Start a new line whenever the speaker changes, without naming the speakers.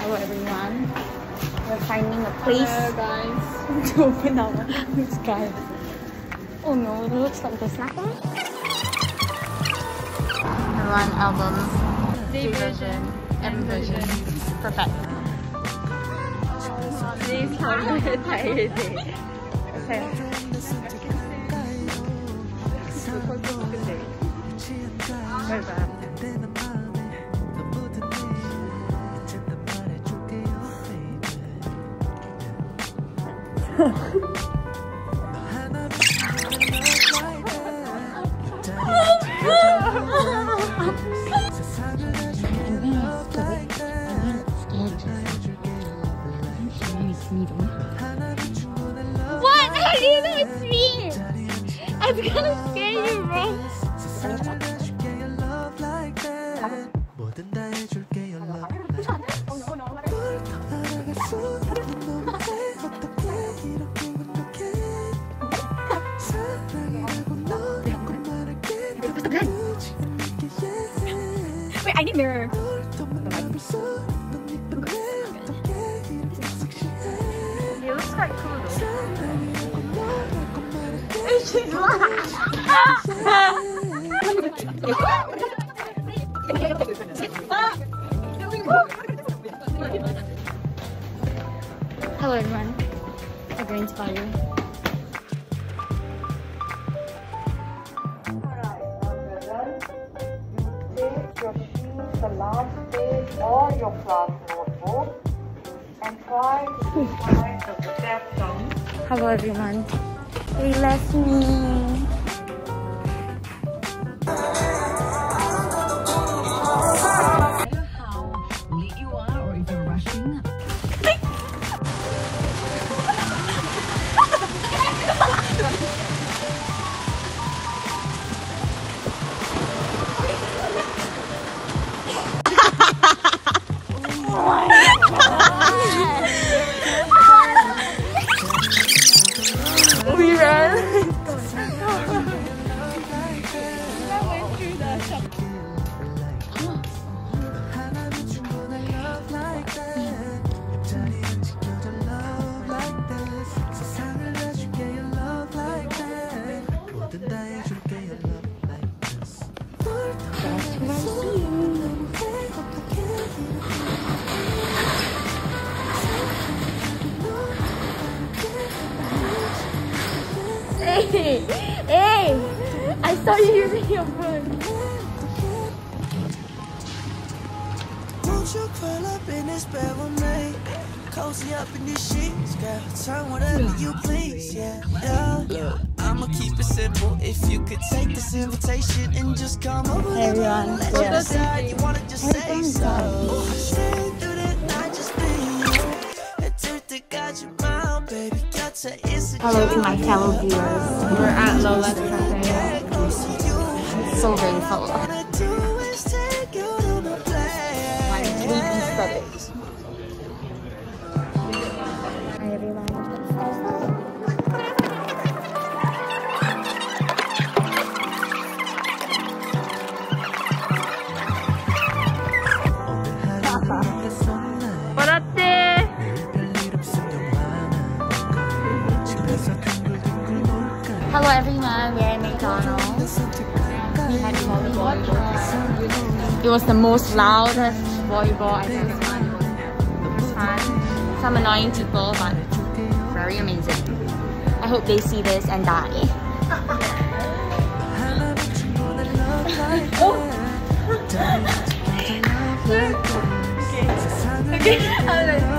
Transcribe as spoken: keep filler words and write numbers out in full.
Hello everyone. We're finding a place
Hello, guys.
to open our this guy. Oh no, it looks like there's nothing. Run album.
D version.
M version. Perfect.
Please hold the tired.
Okay. What? How do you know it's me? I was gonna scare you, bro. Wait, I need mirror. It looks quite cool though. She's Hello everyone. I'm going to Bali.
The last page or your class notebook and try to find the step down.
Hello everyone. They left me.
How late you are or if you're rushing.
We ran. Hey, hey! I saw you using your phone.
Won't you curl up in this bed with me? Cozy up in these sheets, girl. Turn whatever you please, yeah, yeah. Look, I'ma keep it simple. If you could take this invitation and just come over.
Hey everyone,
Yes. You wanna just say so. Stay through the night, just be you. Until they got you round, baby. Got to
hello to my fellow viewers. We're at Lola's Cafe. So grateful. My dream studies. Hi everyone. Hello everyone, we're at McDonald's. We had volleyball. It was the most loudest volleyball I've ever seen. Some annoying people, but very amazing. I hope they see this and die. Oh. Okay. Okay.